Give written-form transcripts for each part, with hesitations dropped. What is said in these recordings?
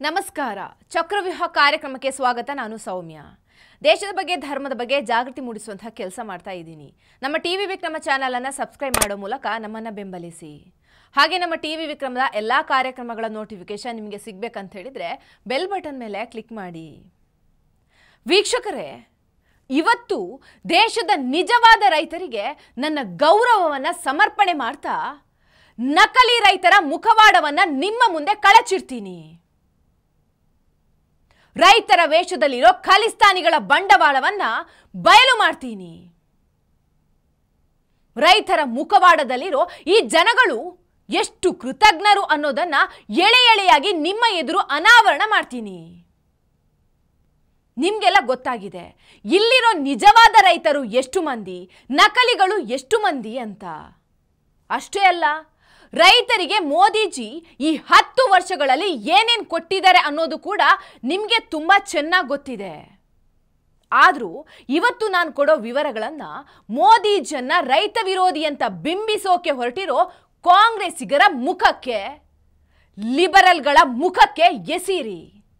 ನಮಸ್ಕಾರ ಚಕ್ರವ್ಯೂಹ ಕಾರ್ಯಕ್ರಮಕ್ಕೆ ಸ್ವಾಗತ ನಾನು ಸೌಮ್ಯ ದೇಶದ ಬಗ್ಗೆ ಧರ್ಮದ ಬಗ್ಗೆ ಜಾಗೃತಿ ಮೂಡಿಸುವಂತ ಕೆಲಸ ಮಾಡ್ತಾ ಇದ್ದೀನಿ ನಮ್ಮ ಟಿವಿ ವಿಕ್ರಮ ಚಾನೆಲ್ ಅನ್ನು ಸಬ್ಸ್ಕ್ರೈಬ್ ಮಾಡೋ ಮೂಲಕ ನಮ್ಮನ್ನ ಬೆಂಬಲಿಸಿ ಹಾಗೆ ನಮ್ಮ ಟಿವಿ ವಿಕ್ರಮದ ಎಲ್ಲಾ ಕಾರ್ಯಕ್ರಮಗಳ ನೋಟಿಫಿಕೇಶನ್ ನಿಮಗೆ ಸಿಗಬೇಕು ಅಂತ ಹೇಳಿದ್ರೆ ಬೆಲ್ ಬಟನ್ ಮೇಲೆ ಕ್ಲಿಕ್ ಮಾಡಿ ವೀಕ್ಷಕರೇ ಇವತ್ತು ದೇಶದ ನಿಜವಾದ ರೈತರಿಗೆ ನನ್ನ ಗೌರವವನ್ನ ಸಮರ್ಪಣೆ ಮಾಡ್ತಾ ನಕಲಿ ರೈತರ ಮುಖವಾಡವನ್ನ ನಿಮ್ಮ ಮುಂದೆ ಕಳಚಿರ್ತೀನಿ ರೈತರ ವೇಷದಲ್ಲಿರೋ ಖಲಿಸ್ತಾನಿಗಳ ಬಂಡವಾಳವನ್ನ ಬಯಲು ಮಾಡ್ತೀನಿ ರೈತರ ಮುಖವಾಡದಲ್ಲಿರೋ ಈ ಜನಗಳು ಎಷ್ಟು ಕೃತಜ್ಞರು ಅನ್ನೋದನ್ನ ಎಳೆ ಎಳೆಯಾಗಿ ನಿಮ್ಮ ಎದುರು ಅನಾವರಣ ಮಾಡ್ತೀನಿ ನಿಮಗೆಲ್ಲ ಗೊತ್ತಾಗಿದೆ ಇಲ್ಲಿರೋ ನಿಜವಾದ ರೈತರು ಎಷ್ಟು ಮಂದಿ ನಕಲಿಗಳು ಎಷ್ಟು ಮಂದಿ ಅಂತ ಅಷ್ಟೇ ಅಲ್ಲ ರೈತರಿಗೆ ಮೋದಿಜಿ ಈ 10 ವರ್ಷಗಳಲ್ಲಿ ಏನೇನ್ ಕೊಟ್ಟಿದ್ದಾರೆ ಅನ್ನೋದು ಕೂಡ ನಿಮಗೆ ತುಂಬಾ ಚೆನ್ನಾಗಿ ಗೊತ್ತಿದೆ ಆದರೂ ಇವತ್ತು ನಾನು ಕೊಡೋ ವಿವರಗಳನ್ನ ಮೋದಿಜಿಯನ್ನ ರೈತ ವಿರೋಧಿ ಅಂತ ಬಿಂಬಿಸೋಕೆ ಹೊರಟಿರೋ ಕಾಂಗ್ರೆಸ್ಸಿಗರ ಮುಖಕ್ಕೆ ಲಿಬರಲ್ಗಳ ಮುಖಕ್ಕೆ ಎಸೀರಿ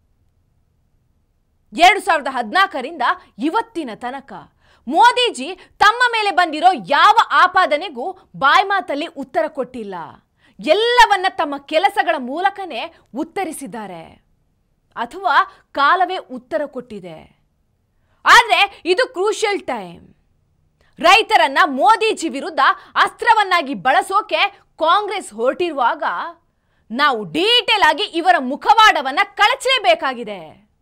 2014ರಿಂದ ಇವತ್ತಿನ ತನಕ ಮೋದಿಜಿ ತಮ್ಮ ಮೇಲೆ ಬಂದಿರೋ ಯಾವ ಆಪಾದನೆಗೂ ಬಾಯ್ಮಾತಲ್ಲಿ ಉತ್ತರ ಕೊಟ್ಟಿಲ್ಲ ಎಲ್ಲವನ್ನ ತಮ್ಮ ಕೆಲಸಗಳ ಮೂಲಕನೇ ಉತ್ತರಿಸಿದ್ದಾರೆ ಅಥವಾ ಕಾಲವೇ ಉತ್ತರ ಕೊಟ್ಟಿದೆ ಆದರೆ ಇದು ಕ್ರೂಷಿಯಲ್ ಟೈಮ್ ರೈತರನ್ನ ಮೋದಿಜಿ ವಿರುದ್ಧ ಅಸ್ತ್ರವನ್ನಾಗಿ ಬಳಸೋಕೆ ಕಾಂಗ್ರೆಸ್ ಹೊರಟಿರುವಾಗ ನಾವು ಡೀಟೇಲ್ ಆಗಿ ಇವರ ಮುಖವಾಡವನ್ನ ಕಳಚಲೇಬೇಕಾಗಿದೆ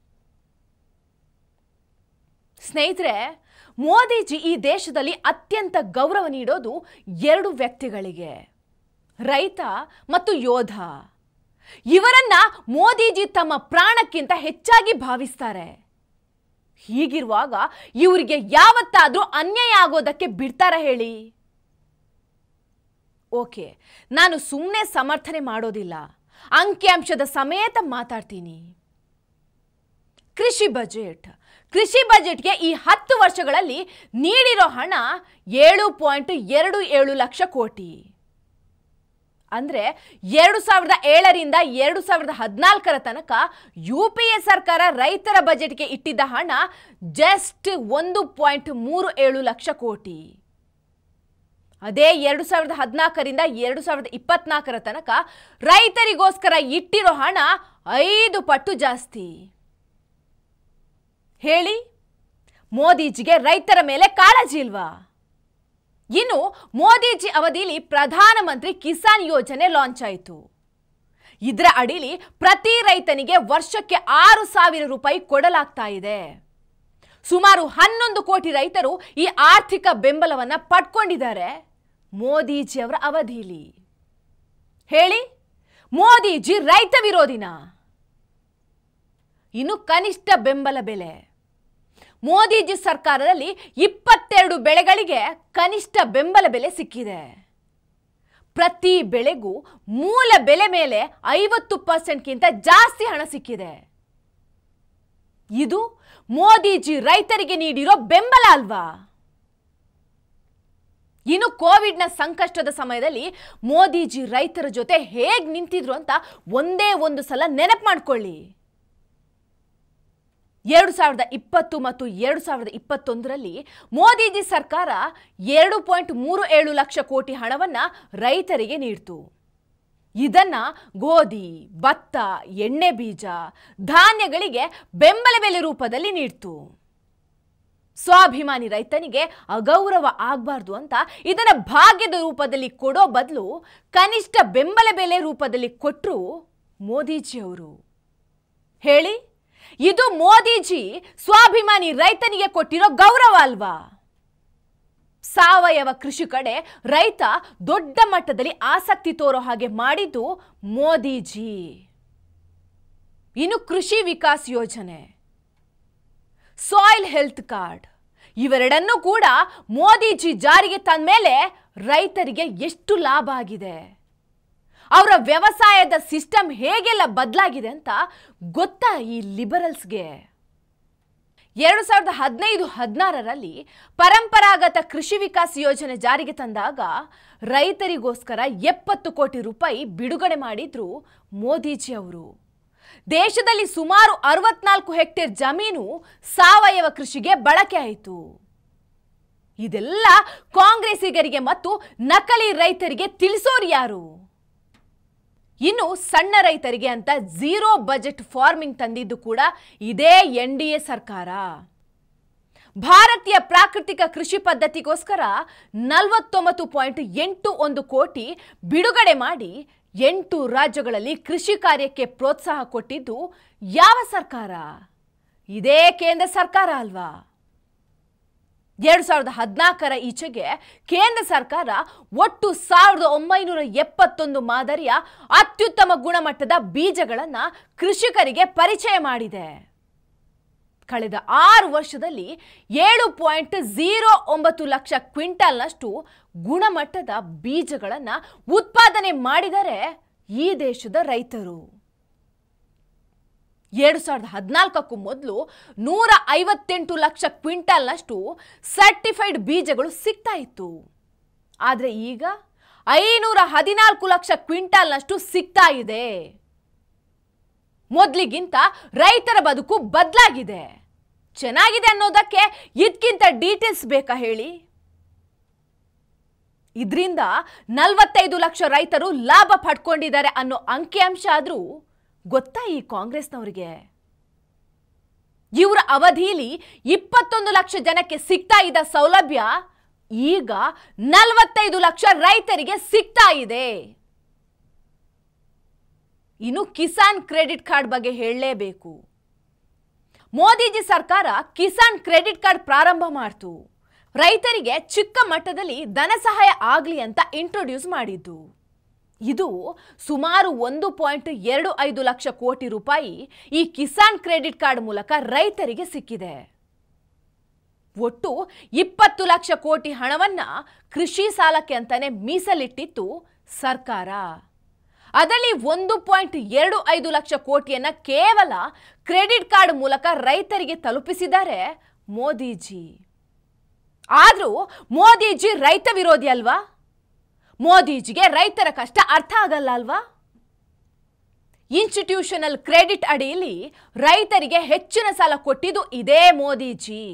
ಸ್ನೇಹಿತರೆ ಮೋದಿಜಿ ಈ ದೇಶದಲ್ಲಿ ಅತ್ಯಂತ ಗೌರವ ನೀಡೋದು 2 ವ್ಯಕ್ತಿಗಳಿಗೆ ರೈತ ಮತ್ತು ಯೋಧ ಇವರನ್ನ ಮೋದಿಜಿ ತಮ್ಮ ಪ್ರಾಣಕ್ಕಿಂತ ಹೆಚ್ಚಾಗಿ ಭಾವಿಸ್ತಾರೆ ಹೀಗಿರುವಾಗ ಇವರಿಗೆ ಯಾವತ್ತಾದ್ರೂ ಅನ್ಯಾಯ ಆಗೋದಕ್ಕೆ ಬಿಡ್ತಾರ ಹೇಳಿ ಓಕೆ ನಾನು ಸುಮ್ಮನೆ ಸಮರ್ಥನೆ ಮಾಡೋದಿಲ್ಲ ಅಂಕಿಅಂಶದ ಸಮೇತ ಮಾತಾಡ್ತೀನಿ ಕೃಷಿ ಬಜೆಟ್ಗೆ ಈ 10 ವರ್ಷಗಳಲ್ಲಿ ನೀಡಿರೋ ಹಣ 7.27 ಲಕ್ಷ ಕೋಟಿ ಅಂದ್ರೆ 2007ರಿಂದ 2014ರ ತನಕ ಯುಪಿಎ ಸರ್ಕಾರ ರೈತರ ಬಜೆಟ್ಗೆ ಇಟ್ಟಿದ್ದ ಹಣ ಜಸ್ಟ್ 1.37 ಲಕ್ಷ ಕೋಟಿ ಅದೇ 2014ರಿಂದ 2024ರ ತನಕ ರೈತರಿಗೋಸ್ಕರ ಇಟ್ಟಿರೋ ಹಣ 5 ಪಟ್ಟು ಜಾಸ್ತಿ ಹೇಳಿ ಮೋದಿಜಿಗೆ ರೈತರ ಮೇಲೆ ಕಾಳಜಿ ಇಲ್ವಾ ಇನ್ನು ಮೋದಿಜಿ ಅವಧಿಯಲ್ಲಿ ಪ್ರಧಾನಮಂತ್ರಿ ಕಿಸಾನ್ ಯೋಜನೆ ಲಾಂಚ್ ಆಯಿತು ಇದರ ಅಡಿಯಲ್ಲಿ ಪ್ರತಿ ರೈತನಿಗೆ ವರ್ಷಕ್ಕೆ 6,000 ರೂಪಾಯಿ ಕೊಡಲಾಗ್ತಾ ಇದೆ ಸುಮಾರು 11 ಕೋಟಿ ರೈತರು ಈ ಆರ್ಥಿಕ ಬೆಂಬಲವನ್ನ ಪಡ್ಕೊಂಡಿದ್ದಾರೆ ಮೋದಿಜಿ ಅವರ ಅವಧಿಯಲ್ಲಿ ಹೇಳಿ ಮೋದಿಜಿ ರೈತ ವಿರೋಧಿನ ಇನ್ನು ಕನಿಷ್ಠ ಬೆಂಬಲ ಬೆಲೆ ಮೋದಿಜಿ ಸರ್ಕಾರದಲ್ಲಿ 22 ಬೆಳೆಗಳಿಗೆ ಕನಿಷ್ಠ ಬೆಂಬಲ ಬೆಲೆ ಸಿಕ್ಕಿದೆ ಪ್ರತಿ ಬೆಳೆಗೂ ಮೂಲ ಬೆಲೆ ಮೇಲೆ 50%ಗಿಂತ ಜಾಸ್ತಿ ಹಣ ಸಿಕ್ಕಿದೆ ಇದು ಮೋದಿಜಿ ರೈತರಿಗೆ ನೀಡಿರೋ ಬೆಂಬಲ ಅಲ್ವಾ ಇನ್ನು ಕೋವಿಡ್ನ ಸಂಕಷ್ಟದ ಸಮಯದಲ್ಲಿ ಮೋದಿಜಿ ರೈತರ ಜೊತೆ ಹೇಗೆ ನಿಂತಿದ್ರು ಅಂತ ಒಂದೇ ಒಂದು ಸಲ ನೆನಪು ಮಾಡ್ಕೊಳ್ಳಿ 2020 ಮತ್ತು 2021ರಲ್ಲಿ ಮೋದಿಜಿ ಸರ್ಕಾರ 2.37 ಲಕ್ಷ ಕೋಟಿ ಹಣವನ್ನ ರೈತರಿಗೆ ನೀಡಿತು ಇದನ್ನ ಗೋಧಿ ಭತ್ತ ಎಣ್ಣೆ ಬೀಜ ಧಾನ್ಯಗಳಿಗೆ ಬೆಂಬಲ ಬೆಲೆ ರೂಪದಲ್ಲಿ ನೀಡಿತು ಸ್ವಾಭಿಮಾನಿ ರೈತನಿಗೆ ಅಗೌರವ ಆಗಬಾರ್ದು ಅಂತ ಇದನ್ನ ಭಾಗ್ಯದ ರೂಪದಲ್ಲಿ ಕೊಡೋ ಬದಲು ಕನಿಷ್ಠ ಬೆಂಬಲ ಬೆಲೆ ರೂಪದಲ್ಲಿ ಕೊಟ್ಟರು ಮೋದಿಜಿ ಅವರು ಹೇಳಿ ಇದು ಮೋದಿಜಿ ಸ್ವಾಭಿಮಾನಿ ರೈತನಿಗೆ ಕೊಟ್ಟಿರೋ ಗೌರವ ಅಲ್ವಾ ಸಾವಯವ ಕೃಷಿ ಕಡೆ ರೈತ ದೊಡ್ಡ ಮಟ್ಟದಲ್ಲಿ ಆಸಕ್ತಿ ತೋರೋ ಹಾಗೆ ಮಾಡಿದ್ದು ಮೋದಿಜಿ ಇನ್ನು ಕೃಷಿ ವಿಕಾಸ್ ಯೋಜನೆ ಸಾಯಿಲ್ ಹೆಲ್ತ್ ಕಾರ್ಡ್ ಇವೆರಡನ್ನೂ ಕೂಡ ಮೋದಿಜಿ ಜಾರಿಗೆ ತಂದ ಮೇಲೆ ರೈತರಿಗೆ ಎಷ್ಟು ಲಾಭ ಆಗಿದೆ ಅವರ ವ್ಯವಸಾಯದ ಸಿಸ್ಟಮ್ ಹೇಗೆಲ್ಲ ಬದಲಾಗಿದೆ ಅಂತ ಗೊತ್ತಾ ಈ ಲಿಬರಲ್ಸ್ಗೆ 2015-16ರಲ್ಲಿ ಪರಂಪರಾಗತ ಕೃಷಿ ವಿಕಾಸ್ ಯೋಜನೆ ಜಾರಿಗೆ ತಂದಾಗ ರೈತರಿಗೋಸ್ಕರ 70 ಕೋಟಿ ರೂಪಾಯಿ ಬಿಡುಗಡೆ ಮಾಡಿದ್ರು ಮೋದಿಜಿ ಅವರು ದೇಶದಲ್ಲಿ ಸುಮಾರು 64 ಹೆಕ್ಟೇರ್ ಜಮೀನು ಸಾವಯವ ಕೃಷಿಗೆ ಬಳಕೆ ಆಯಿತು. ಇದೆಲ್ಲ ಕಾಂಗ್ರೆಸ್ಸಿಗರಿಗೆ ಮತ್ತು ನಕಲಿ ರೈತರಿಗೆ ತಿಳಿಸೋರು ಯಾರು? ಇನ್ನು ಸಣ್ಣ ರೈತರಿಗೆ ಅಂತ ಝೀರೋ ಬಜೆಟ್ ಫಾರ್ಮಿಂಗ್ ತಂದಿದ್ದು ಕೂಡ ಇದೇ NDA ಸರ್ಕಾರ. ಭಾರತೀಯ ಪ್ರಾಕೃತಿಕ ಕೃಷಿ ಪದ್ಧತಿಗೋಸ್ಕರ 49.81 ಕೋಟಿ ಬಿಡುಗಡೆ ಮಾಡಿ 8 ರಾಜ್ಯಗಳಲ್ಲಿ ಕೃಷಿ ಕಾರ್ಯಕ್ಕೆ ಪ್ರೋತ್ಸಾಹ ಕೊಟ್ಟಿದ್ದು ಯಾವ ಸರ್ಕಾರ? ಇದೇ ಕೇಂದ್ರ ಸರ್ಕಾರ ಅಲ್ವಾ? 2014ರ ಈಚೆಗೆ ಕೇಂದ್ರ ಸರ್ಕಾರ ಒಟ್ಟು 1971 ಮಾದರಿಯ ಅತ್ಯುತ್ತಮ ಗುಣಮಟ್ಟದ ಬೀಜಗಳನ್ನು ಕೃಷಿಕರಿಗೆ ಪರಿಚಯ ಮಾಡಿದೆ. ಕಳೆದ 6 ವರ್ಷದಲ್ಲಿ 7.09 ಲಕ್ಷ ಕ್ವಿಂಟಾಲ್ನಷ್ಟು ಗುಣಮಟ್ಟದ ಬೀಜಗಳನ್ನು ಉತ್ಪಾದನೆ ಮಾಡಿದರೆ ಈ ದೇಶದ ರೈತರು. 2014ಕ್ಕೂ ಮೊದಲು 158 ಲಕ್ಷ ಕ್ವಿಂಟಾಲ್ನಷ್ಟು ಸರ್ಟಿಫೈಡ್ ಬೀಜಗಳು ಸಿಗ್ತಾ ಇತ್ತು. ಆದರೆ ಈಗ 514 ಲಕ್ಷ ಕ್ವಿಂಟಾಲ್ನಷ್ಟು ಸಿಗ್ತಾ ಇದೆ. ಮೊದಲಿಗಿಂತ ರೈತರ ಬದುಕು ಬದಲಾಗಿದೆ. ಚೆನ್ನಾಗಿದೆ ಅನ್ನೋದಕ್ಕೆ ಇದಕ್ಕಿಂತ ಡೀಟೇಲ್ಸ್ ಬೇಕಾ ಹೇಳಿ? ಇದರಿಂದ 45 ಲಕ್ಷ ರೈತರು ಲಾಭ ಪಡ್ಕೊಂಡಿದ್ದಾರೆ ಅನ್ನೋ ಅಂಕಿಅಂಶ ಆದರೂ ಗೊತ್ತಾ ಈ ಕಾಂಗ್ರೆಸ್ನವರಿಗೆ? ಇವರ ಅವಧಿಯಲ್ಲಿ 21 ಲಕ್ಷ ಜನಕ್ಕೆ ಸಿಗ್ತಾ ಇದ್ದ ಸೌಲಭ್ಯ ಈಗ 45 ಲಕ್ಷ ರೈತರಿಗೆ ಸಿಗ್ತಾ ಇದೆ. ಇನ್ನು ಕಿಸಾನ್ ಕ್ರೆಡಿಟ್ ಕಾರ್ಡ್ ಬಗ್ಗೆ ಹೇಳಲೇಬೇಕು. ಮೋದಿಜಿ ಸರ್ಕಾರ ಕಿಸಾನ್ ಕ್ರೆಡಿಟ್ ಕಾರ್ಡ್ ಪ್ರಾರಂಭ ಮಾಡಿತು. ರೈತರಿಗೆ ಚಿಕ್ಕ ಮಟ್ಟದಲ್ಲಿ ಧನ ಸಹಾಯ ಆಗಲಿ ಅಂತ ಇಂಟ್ರೊಡ್ಯೂಸ್ ಮಾಡಿದ್ದು. ಇದು ಸುಮಾರು 1.25 ಲಕ್ಷ ಕೋಟಿ ರೂಪಾಯಿ ಈ ಕಿಸಾನ್ ಕ್ರೆಡಿಟ್ ಕಾರ್ಡ್ ಮೂಲಕ ರೈತರಿಗೆ ಸಿಕ್ಕಿದೆ. ಒಟ್ಟು 20 ಲಕ್ಷ ಕೋಟಿ ಹಣವನ್ನ ಕೃಷಿ ಸಾಲಕ್ಕೆ ಅಂತಾನೆ ಮೀಸಲಿಟ್ಟಿತ್ತು ಸರ್ಕಾರ. ಅದರಲ್ಲಿ 1.25 ಲಕ್ಷ ಕೋಟಿಯನ್ನ ಕೇವಲ ಕ್ರೆಡಿಟ್ ಕಾರ್ಡ್ ಮೂಲಕ ರೈತರಿಗೆ ತಲುಪಿಸಿದ್ದಾರೆ ಮೋದಿಜಿ. ಆದರೂ ಮೋದಿಜಿ ರೈತ ವಿರೋಧಿ ಅಲ್ವಾ? ಮೋದಿಜಿಗೆ ರೈತರ ಕಷ್ಟ ಅರ್ಥ ಆಗಲ್ಲ ಅಲ್ವಾ? ಇನ್ಸ್ಟಿಟ್ಯೂಷನಲ್ ಕ್ರೆಡಿಟ್ ಅಡಿಯಲ್ಲಿ ರೈತರಿಗೆ ಹೆಚ್ಚಿನ ಸಾಲ ಕೊಟ್ಟಿದ್ದು ಇದೇ ಮೋದಿಜಿ.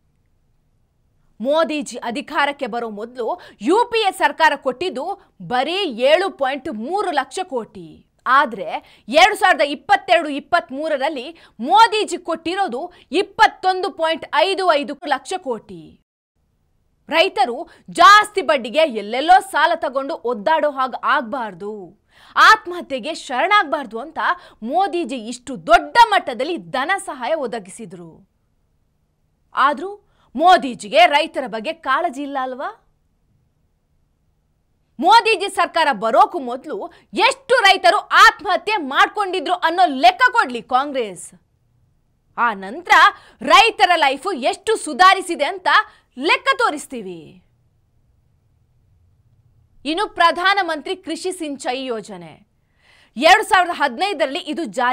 ಮೋದಿಜಿ ಅಧಿಕಾರಕ್ಕೆ ಬರೋ ಮೊದಲು UPA ಸರ್ಕಾರ ಕೊಟ್ಟಿದ್ದು ಬರೀ 7.3 ಲಕ್ಷ ಕೋಟಿ. ಆದರೆ 2022-23ರಲ್ಲಿ ಮೋದಿಜಿ ಕೊಟ್ಟಿರೋದು 21.55 ಲಕ್ಷ ಕೋಟಿ. ರೈತರು ಜಾಸ್ತಿ ಬಡ್ಡಿಗೆ ಎಲ್ಲೆಲ್ಲೋ ಸಾಲ ತಗೊಂಡು ಒದ್ದಾಡೋ ಹಾಗೆ ಆಗಬಾರ್ದು, ಆತ್ಮಹತ್ಯೆಗೆ ಶರಣಾಗಬಾರ್ದು ಅಂತ ಮೋದಿಜಿ ಇಷ್ಟು ದೊಡ್ಡ ಮಟ್ಟದಲ್ಲಿ ಧನ ಸಹಾಯ ಒದಗಿಸಿದ್ರು. ಆದರೂ ಮೋದಿಜಿಗೆ ರೈತರ ಬಗ್ಗೆ ಕಾಳಜಿ ಇಲ್ಲ ಅಲ್ವಾ? ಮೋದಿಜಿ ಸರ್ಕಾರ ಬರೋಕು ಮೊದಲು ಎಷ್ಟು ರೈತರು ಆತ್ಮಹತ್ಯೆ ಮಾಡ್ಕೊಂಡಿದ್ರು ಅನ್ನೋ ಲೆಕ್ಕ ಕೊಡ್ಲಿ ಕಾಂಗ್ರೆಸ್. ಆ ನಂತರ ರೈತರ ಲೈಫ್ ಎಷ್ಟು ಸುಧಾರಿಸಿದೆ ಅಂತ ಲೆಕ್ಕ ತೋರಿಸ್ತೀವಿ. ಇನ್ನು ಪ್ರಧಾನಮಂತ್ರಿ ಕೃಷಿ ಸಿಂಚಾಯಿ ಯೋಜನೆ 2015ರಲ್ಲಿ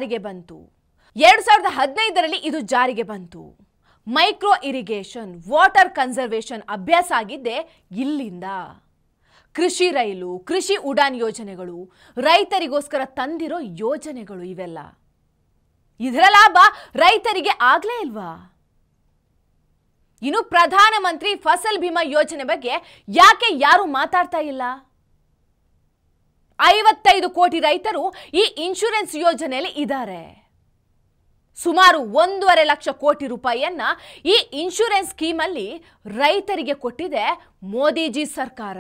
ಇದು ಜಾರಿಗೆ ಬಂತು. ಮೈಕ್ರೋ ಇರಿಗೇಷನ್, ವಾಟರ್ ಕನ್ಸರ್ವೇಷನ್ ಅಭ್ಯಾಸ ಆಗಿದ್ದೆ ಇಲ್ಲಿಂದ. ಕೃಷಿ ರೈಲು, ಕೃಷಿ ಉಡಾನ್ ಯೋಜನೆಗಳು, ರೈತರಿಗೋಸ್ಕರ ತಂದಿರೋ ಯೋಜನೆಗಳು ಇವೆಲ್ಲ. ಇದರ ಲಾಭ ರೈತರಿಗೆ ಆಗ್ಲೇ ಇಲ್ವಾ? ಇನ್ನು ಪ್ರಧಾನಮಂತ್ರಿ ಫಸಲ್ ಬಿಮಾ ಯೋಜನೆ ಬಗ್ಗೆ ಯಾಕೆ ಯಾರು ಮಾತಾಡ್ತಾ ಇಲ್ಲ? 55 ಕೋಟಿ ರೈತರು ಈ ಇನ್ಶೂರೆನ್ಸ್ ಯೋಜನೆಯಲ್ಲಿ ಇದ್ದಾರೆ. ಸುಮಾರು 1.5 ಲಕ್ಷ ಕೋಟಿ ರೂಪಾಯಿಯನ್ನ ಈ ಇನ್ಶೂರೆನ್ಸ್ ಸ್ಕೀಮ್ ಅಲ್ಲಿ ರೈತರಿಗೆ ಕೊಟ್ಟಿದೆ ಮೋದಿಜಿ ಸರ್ಕಾರ.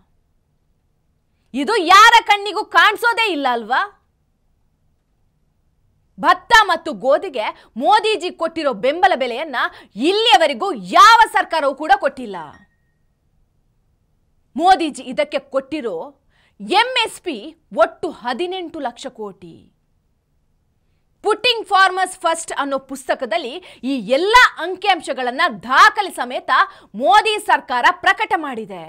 ಇದು ಯಾರ ಕಣ್ಣಿಗೂ ಕಾಣಿಸೋದೇ ಇಲ್ಲ ಅಲ್ವಾ? ಭತ್ತ ಮತ್ತು ಗೋಧಿಗೆ ಮೋದಿಜಿ ಕೊಟ್ಟಿರೋ ಬೆಂಬಲ ಬೆಲೆಯನ್ನ ಇಲ್ಲಿಯವರೆಗೂ ಯಾವ ಸರ್ಕಾರವೂ ಕೂಡ ಕೊಟ್ಟಿಲ್ಲ. ಮೋದಿಜಿ ಇದಕ್ಕೆ ಕೊಟ್ಟಿರೋ MSP ಒಟ್ಟು 18 ಲಕ್ಷ ಕೋಟಿ. ಪುಟ್ಟಿಂಗ್ ಫಾರ್ಮರ್ಸ್ ಫಸ್ಟ್ ಅನ್ನೋ ಪುಸ್ತಕದಲ್ಲಿ ಈ ಎಲ್ಲ ಅಂಕಿಅಂಶಗಳನ್ನ ದಾಖಲೆ ಸಮೇತ ಮೋದಿ ಸರ್ಕಾರ ಪ್ರಕಟ ಮಾಡಿದೆ.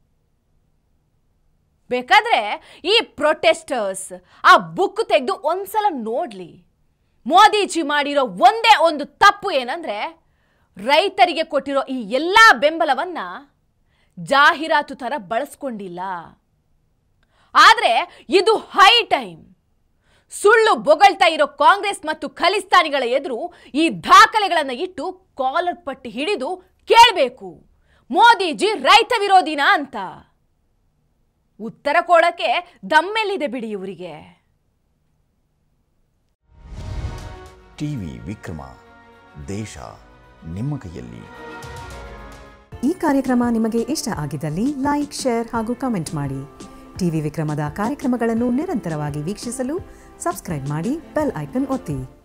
ಬೇಕಾದ್ರೆ ಈ ಪ್ರೊಟೆಸ್ಟರ್ಸ್ ಆ ಬುಕ್ ತೆಗೆದು ಒಂದ್ಸಲ ನೋಡ್ಲಿ. ಮೋದಿಜಿ ಮಾಡಿರೋ ಒಂದೇ ಒಂದು ತಪ್ಪು ಏನಂದ್ರೆ ರೈತರಿಗೆ ಕೊಟ್ಟಿರೋ ಈ ಎಲ್ಲ ಬೆಂಬಲವನ್ನ ಜಾಹೀರಾತು ತರ ಬಳಸ್ಕೊಂಡಿಲ್ಲ. ಆದ್ರೆ ಇದು ಹೈ ಟೈಮ್. ಸುಳ್ಳು ಬೊಗಳ್ತಾ ಇರೋ ಕಾಂಗ್ರೆಸ್ ಮತ್ತು ಖಲಿಸ್ತಾನಿಗಳ ಎದುರು ಈ ದಾಖಲೆಗಳನ್ನು ಇಟ್ಟು ಕಾಲರ್ ಪಟ್ಟಿ ಹಿಡಿದು ಕೇಳಬೇಕು, ಮೋದಿಜಿ ರೈತ ವಿರೋಧಿನಾ ಅಂತ. ಉತ್ತರ ಕೊಡಕ್ಕೆ ದಮ್ಮೆಲ್ಲಿದೆ ಬಿಡಿ ಇವರಿಗೆ. ಟಿವಿ ವಿಕ್ರಮ, ದೇಶ ನಿಮ್ಮ ಕೈಯಲ್ಲಿ. ಈ ಕಾರ್ಯಕ್ರಮ ನಿಮಗೆ ಇಷ್ಟ ಆಗಿದ್ದಲ್ಲಿ ಲೈಕ್, ಶೇರ್ ಹಾಗೂ ಕಮೆಂಟ್ ಮಾಡಿ. ಟಿವಿ ವಿಕ್ರಮದ ಕಾರ್ಯಕ್ರಮಗಳನ್ನು ನಿರಂತರವಾಗಿ ವೀಕ್ಷಿಸಲು ಸಬ್ಸ್ಕ್ರೈಬ್ ಮಾಡಿ, ಬೆಲ್ ಐಕಾನ್ ಒತ್ತಿ.